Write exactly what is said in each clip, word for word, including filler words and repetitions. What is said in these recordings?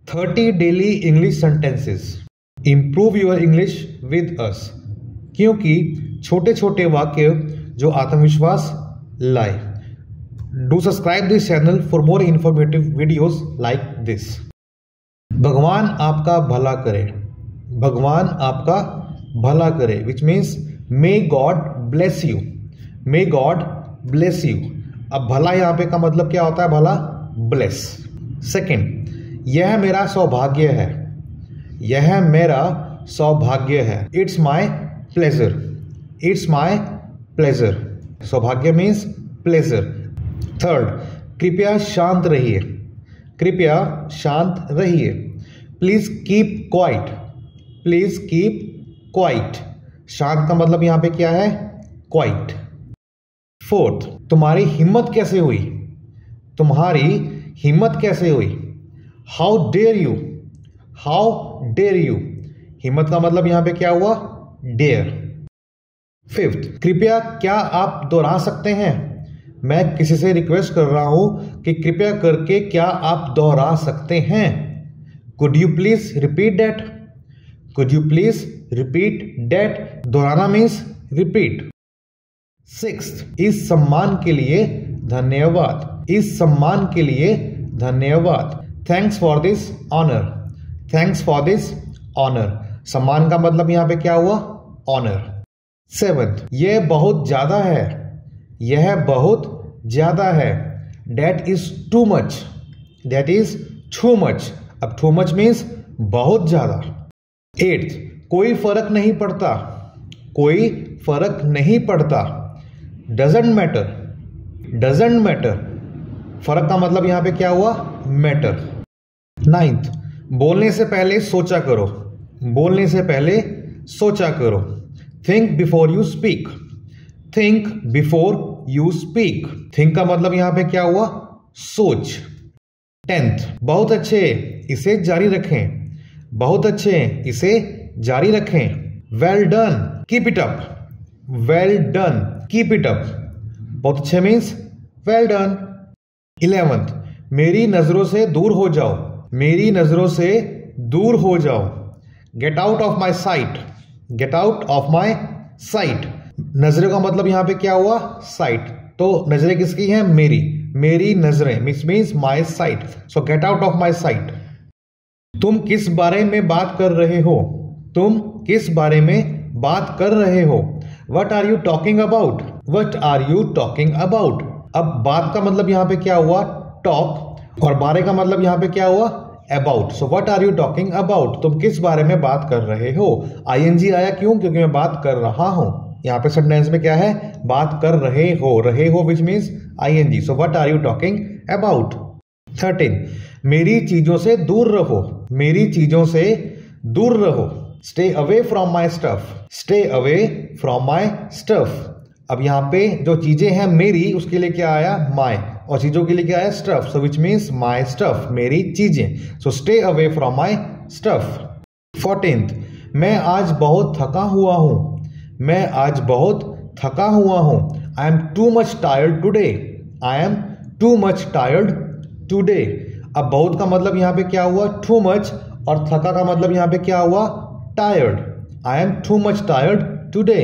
Thirty daily English sentences. Improve your English with us, क्योंकि छोटे छोटे वाक्य जो आत्मविश्वास लाए। Do subscribe this channel for more informative videos like this. भगवान आपका भला करे, भगवान आपका भला करे, which means may God bless you, may God bless you. अब भला यहाँ पे का मतलब क्या होता है? भला, ब्लेस। सेकंड, यह मेरा सौभाग्य है, यह मेरा सौभाग्य है। It's my pleasure, it's my pleasure. सौभाग्य मीन्स प्लेजर। थर्ड, कृपया शांत रहिए, कृपया शांत रहिए। Please keep quiet, please keep quiet. शांत का मतलब यहां पे क्या है? क्वाइट। फोर्थ, तुम्हारी हिम्मत कैसे हुई, तुम्हारी हिम्मत कैसे हुई? How dare you, how dare you. हिम्मत का मतलब यहां पे क्या हुआ? डेयर। फिफ्थ, कृपया क्या आप दोहरा सकते हैं? मैं किसी से रिक्वेस्ट कर रहा हूं कि कृपया करके क्या आप दोहरा सकते हैं? Could you please repeat that, could you please repeat that. दोहराना मीन्स रिपीट। सिक्स्थ, इस सम्मान के लिए धन्यवाद, इस सम्मान के लिए धन्यवाद। Thanks for this honour, thanks for this honour. सम्मान का मतलब यहां पे क्या हुआ? ऑनर। सेवंथ, यह बहुत ज्यादा है, यह बहुत ज्यादा है। That is too much, that is too much. अब टू मच मीन्स बहुत ज्यादा। एट्थ, कोई फर्क नहीं पड़ता, कोई फर्क नहीं पड़ता। Doesn't matter, doesn't matter. फर्क का मतलब यहां पे क्या हुआ? मैटर। नाइन्थ, बोलने से पहले सोचा करो, बोलने से पहले सोचा करो। Think before you speak, think before you speak. Think का मतलब यहां पे क्या हुआ? सोच। टेंथ, बहुत अच्छे, इसे जारी रखें, बहुत अच्छे, इसे जारी रखें। Well done, keep it up, well done, keep it up. बहुत अच्छे मीन्स वेल डन। इलेवेंथ, मेरी नजरों से दूर हो जाओ, मेरी नजरों से दूर हो जाओ। Get out of my sight, get out of my sight. नजरों का मतलब यहां पे क्या हुआ? साइट। तो नजरें किसकी हैं? मेरी, मेरी नजरें, miss means my sight. So get out of my sight. तुम किस बारे में बात कर रहे हो, तुम किस बारे में बात कर रहे हो? What are you talking about, what are you talking about. अब बात का मतलब यहां पे क्या हुआ? टॉक। और बारे का मतलब यहां पे क्या हुआ? About. So what are you talking about, तुम किस बारे में बात कर रहे हो। आईएनजी आया क्यों? क्योंकि मैं बात कर रहा हूं। यहां पे सेंटेंस में क्या है? बात कर रहे हो, रहे हो which means ING. So what are you talking about. Thirteen, मेरी चीजों से दूर रहो, मेरी चीजों से दूर रहो। Stay away from my stuff, stay away from my stuff. अब यहां पे जो चीजें हैं मेरी, उसके लिए क्या आया? माई। और चीजों के लिए क्या है? Stuff. So which means my stuff, मेरी चीजें। So stay away from my stuff. Fourteenth, मैं आज बहुत थका हुआ हूं, मैं आज बहुत थका हुआ हूं। I am too much tired today, I am too much tired today. अब बहुत का मतलब यहां पे क्या हुआ? Too much. और थका का मतलब यहां पे क्या हुआ? Tired. I am too much tired today.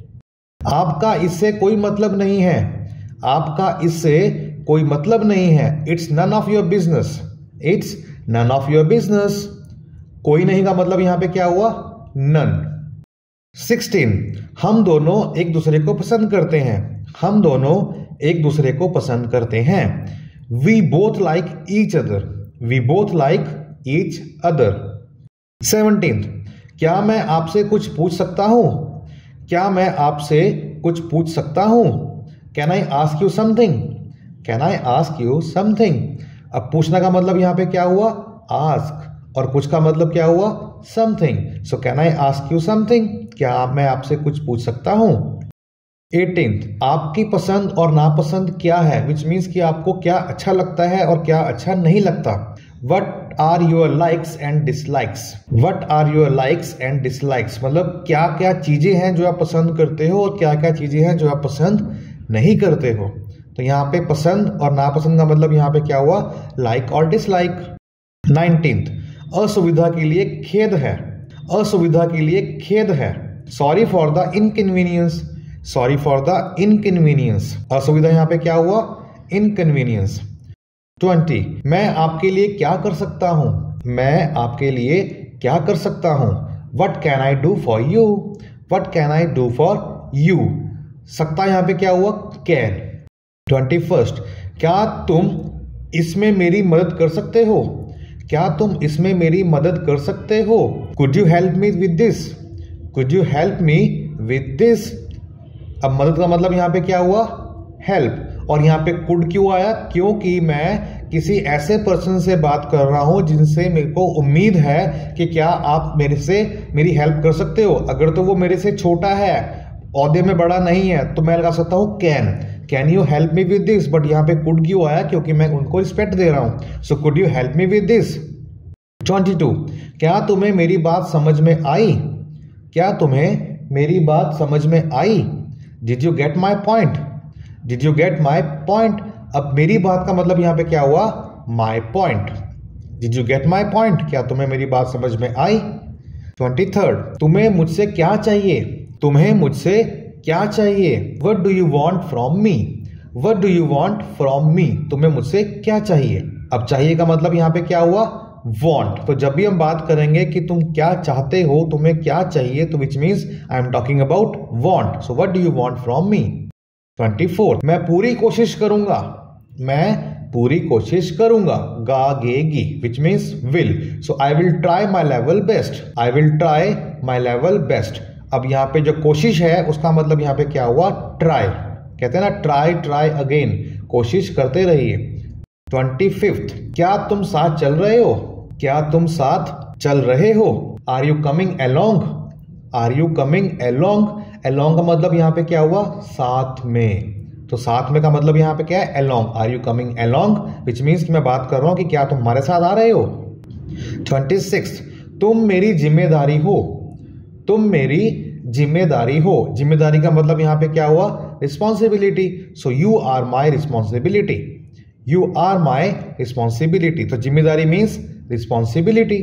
आपका इससे कोई मतलब नहीं है, आपका इससे कोई मतलब नहीं है। It's none of your business, it's none of your business. कोई नहीं का मतलब यहां पे क्या हुआ? नन। सिक्सटीन, हम दोनों एक दूसरे को पसंद करते हैं, हम दोनों एक दूसरे को पसंद करते हैं। We both like each other, we both like each other. Seventeen, क्या मैं आपसे कुछ पूछ सकता हूं, क्या मैं आपसे कुछ पूछ सकता हूं। Can I ask you something, can I ask you something. अब पूछना का मतलब यहां पे क्या हुआ? आस्क। और कुछ का मतलब क्या हुआ? Something. So can I ask you something, क्या मैं आपसे कुछ पूछ सकता हूं। एटीन्थ, आपकी पसंद और नापसंद क्या है, विच मीन्स कि आपको क्या अच्छा लगता है और क्या अच्छा नहीं लगता। What are your likes and dislikes, what are your likes and dislikes मतलब क्या क्या चीजें हैं जो आप पसंद करते हो और क्या क्या चीजें हैं जो आप पसंद नहीं करते हो। तो यहाँ पे पसंद और नापसंद का मतलब यहाँ पे क्या हुआ? लाइक और डिसलाइक। नाइनटीन्थ, असुविधा के लिए खेद है, असुविधा के लिए खेद है। Sorry for the inconvenience, sorry for the inconvenience. असुविधा यहाँ पे क्या हुआ? इनकन्वीनियंस। ट्वेंटी, मैं आपके लिए क्या कर सकता हूं, मैं आपके लिए क्या कर सकता हूं। What can I do for you, what can I do for you. सकता यहाँ पे क्या हुआ? कैन। ट्वेंटी फर्स्ट, क्या तुम इसमें मेरी मदद कर सकते हो, क्या तुम इसमें मेरी मदद कर सकते हो। Could you help me with this, could you help me with this. अब मदद का मतलब यहाँ पे क्या हुआ? हेल्प। और यहाँ पे कुड क्यों आया? क्योंकि मैं किसी ऐसे पर्सन से बात कर रहा हूं जिनसे मेरे को उम्मीद है कि क्या आप मेरे से मेरी हेल्प कर सकते हो। अगर तो वो मेरे से छोटा है, औहदे में बड़ा नहीं है, तो मैं लगा सकता हूं can, can you help me with this. But यहाँ पे कुड क्यों आया? क्योंकि मैं उनको रिस्पेक्ट दे रहा हूं। So could you help me with this. Twenty two, क्या तुम्हें मेरी बात समझ में आई, क्या तुम्हें मेरी बात समझ में आई। Did you get my point, did you get my point. अब मेरी बात का मतलब यहाँ पे क्या हुआ? My point. Did you get my point, क्या तुम्हें मेरी बात समझ में आई। ट्वेंटी थर्ड, तुम्हें मुझसे क्या चाहिए, तुम्हें मुझसे क्या चाहिए। What do you want from me, what do you want from me. तुम्हें मुझसे क्या चाहिए। अब चाहिए का मतलब यहाँ पे क्या हुआ? वॉन्ट। तो जब भी हम बात करेंगे कि तुम क्या चाहते हो, तुम्हें क्या चाहिए, तो which means I am talking about want. So what do you want from me. Twenty four, मैं पूरी कोशिश करूंगा, मैं पूरी कोशिश करूंगा। गागेगी which means will. So I will try my level best, I will try my level best. अब यहाँ पे जो कोशिश है उसका मतलब यहाँ पे क्या हुआ? ट्राई। कहते हैं ना ट्राई ट्राई अगेन, कोशिश करते रहिए। ट्वेंटी फिफ्थ, क्या तुम साथ चल रहे हो, क्या तुम साथ चल रहे हो। Are you coming along, are you coming along. Along का मतलब यहाँ पे क्या हुआ? साथ में। तो साथ में का मतलब यहाँ पे क्या है? Along. Are you coming along which means मैं बात कर रहा हूं कि क्या तुम हमारे साथ आ रहे हो। ट्वेंटी सिक्स, तुम मेरी जिम्मेदारी हो, तुम मेरी जिम्मेदारी हो। जिम्मेदारी का मतलब यहाँ पे क्या हुआ? Responsibility. So you are my responsibility, you are my responsibility. तो जिम्मेदारी मीन्स रिस्पॉन्सिबिलिटी।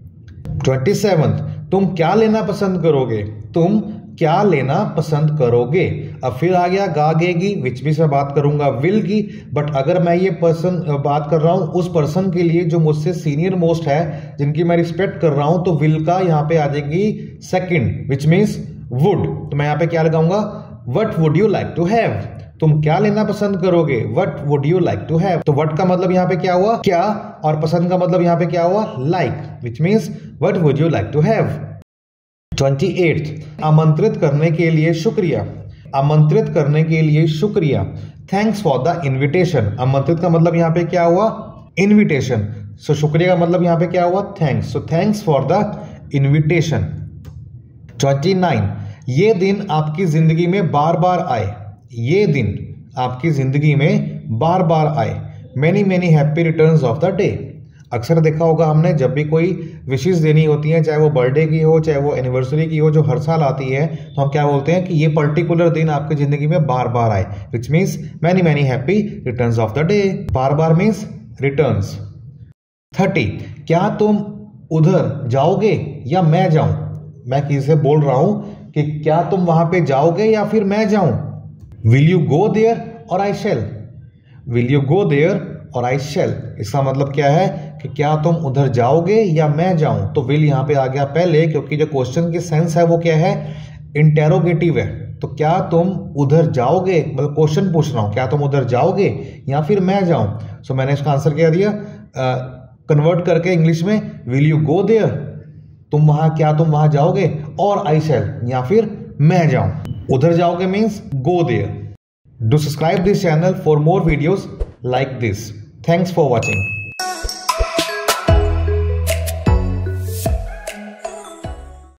ट्वेंटी सेवंथ, तुम क्या लेना पसंद करोगे, तुम क्या लेना पसंद करोगे। अब फिर आ गया गागेगी विच भी मैं बात करूंगा विल की। बट अगर मैं ये पर्सन बात कर रहा हूं उस पर्सन के लिए जो मुझसे सीनियर मोस्ट है, जिनकी मैं रिस्पेक्ट कर रहा हूं, तो विल का यहाँ पे आ जाएगी सेकंड विच मीन्स वुड। तो मैं यहाँ पे क्या लगाऊंगा? What would you like to have. तुम क्या लेना पसंद करोगे, what would you like to have. तो वट का मतलब यहाँ पे क्या हुआ? क्या। और पसंद का मतलब यहाँ पे क्या हुआ? Like which means what would you like to have. Twenty eighth, आमंत्रित करने के लिए शुक्रिया, आमंत्रित करने के लिए शुक्रिया। Thanks for the invitation. आमंत्रित का मतलब यहाँ पे क्या हुआ? इन्विटेशन। सो शुक्रिया का मतलब यहाँ पे क्या हुआ? Thanks. So thanks for the invitation. Twenty nine, ये दिन आपकी जिंदगी में बार बार आए, ये दिन आपकी जिंदगी में बार बार आए। Many many happy returns of the day. अक्सर देखा होगा हमने, जब भी कोई विशेष देनी होती है, चाहे वो बर्थडे की हो, चाहे वो एनिवर्सरी की हो, जो हर साल आती है, तो हम क्या बोलते हैं कि ये पर्टिकुलर दिन आपकी जिंदगी में बार बार आए, which means many many happy returns of the day. बार बार मीन्स रिटर्न्स। थर्टी, क्या तुम उधर जाओगे या मैं जाऊं। मैं किसी से बोल रहा हूं कि क्या तुम वहां पे जाओगे या फिर मैं जाऊं। Will you go there or I shall, will you go there or I shell. इसका मतलब क्या है कि क्या तुम उधर जाओगे या मैं जाऊं। तो विल यहाँ पे आ गया पहले, क्योंकि जो क्वेश्चन की सेंस है वो क्या है? इंटेरोगेटिव है। तो क्या तुम उधर जाओगे, मतलब क्वेश्चन पूछ रहा हूं, क्या तुम उधर जाओगे या फिर मैं जाऊं। सो so, मैंने इसका आंसर क्या दिया? कन्वर्ट करके इंग्लिश में, विल यू गो देयर, तुम वहां, क्या तुम वहां जाओगे, और आई शेल, या फिर मैं जाऊं। उधर जाओगे means go there. Do subscribe this channel for more videos like this. Thanks for watching.